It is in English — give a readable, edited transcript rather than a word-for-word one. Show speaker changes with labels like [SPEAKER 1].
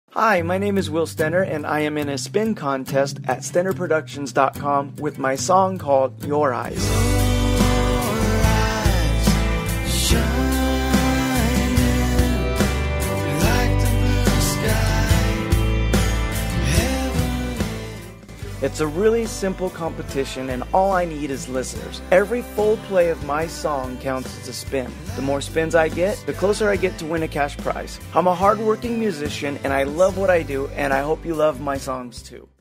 [SPEAKER 1] Hi, my name is Will Stenner, and I am in a spin contest at StennerProductions.com with my song called Your Eyes. It's a really simple competition, and all I need is listeners. Every full play of my song counts as a spin. The more spins I get, the closer I get to win a cash prize. I'm a hardworking musician, and I love what I do, and I hope you love my songs too.